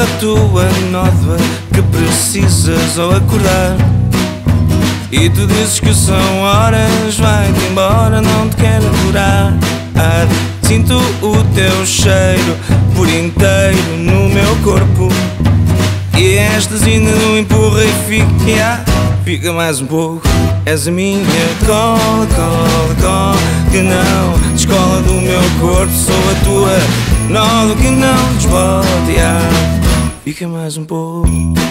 tua nódoa que precisas ao acordar. E tu dizes que são horas, vai-te embora, não te quero adorar. Sinto o teu cheiro por inteiro no meu corpo, e estas ainda não empurra e fica mais um pouco. És a minha cola, cola, cola, que não descola do meu corpo. Sou a tua nódoa que não desbota, fica mais um pouco.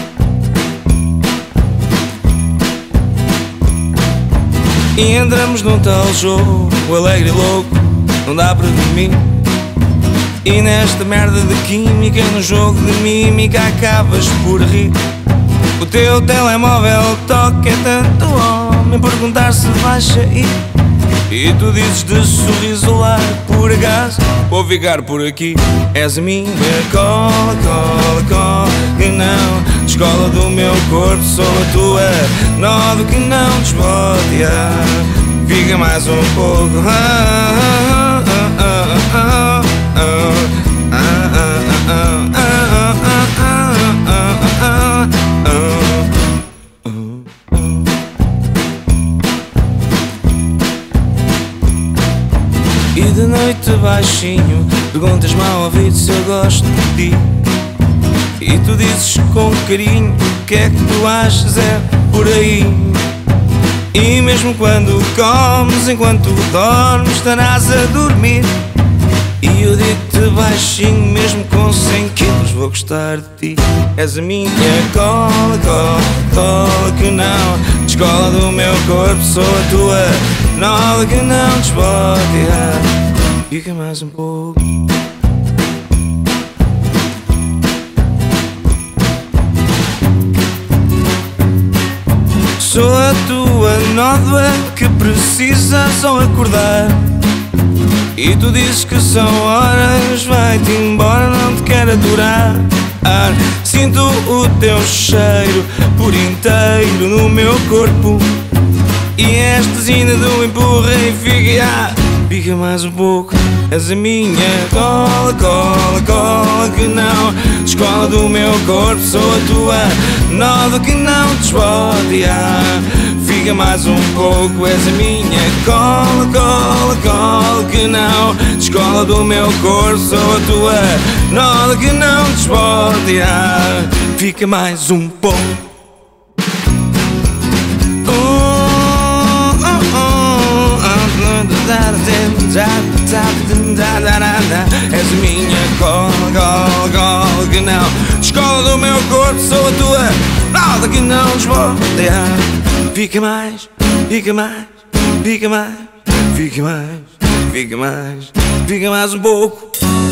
E entramos num tal jogo alegre e louco, não dá para dormir. E nesta merda de química, no jogo de mímica, acabas por rir. O teu telemóvel toca, é tanto homem perguntar se vais sair. E tu dizes de sorriso lá, por acaso vou ficar por aqui. És a minha cola, cola, cola, que não descola do meu corpo. Sou a tua nódoa que não desbota, fica mais um pouco. E de noite baixinho perguntas-me ao ouvido se eu gosto de ti. E tu dizes com carinho, o que é que tu achas, é por aí. E mesmo quando comes, enquanto dormes, estarás a dormir. E eu digo-te baixinho, mesmo com 100 quilos, vou gostar de ti. És a minha cola, cola, cola, que não descola do meu corpo. Sou a tua nódoa que não desbota, fica mais um pouco. Sou a tua nódoa que precisas ao acordar. E tu dizes que são horas, vai-te embora, não te quero adorar. Sinto o teu cheiro por inteiro no meu corpo, e estas ainda do empurra e fica mais um pouco. És a minha cola, cola, cola, que não descola do meu corpo. Sou a tua nódoa que não desbota, fica mais um pouco. És a minha cola, cola, cola, que não descola do meu corpo. Sou a tua nódoa que não desbota, fica mais um pouco. És a minha cola, cola, cola, que não descola do meu corpo. Sou a tua nódoa que não desbota, fica mais, fica mais, fica mais, fica mais, fica mais, fica mais um pouco.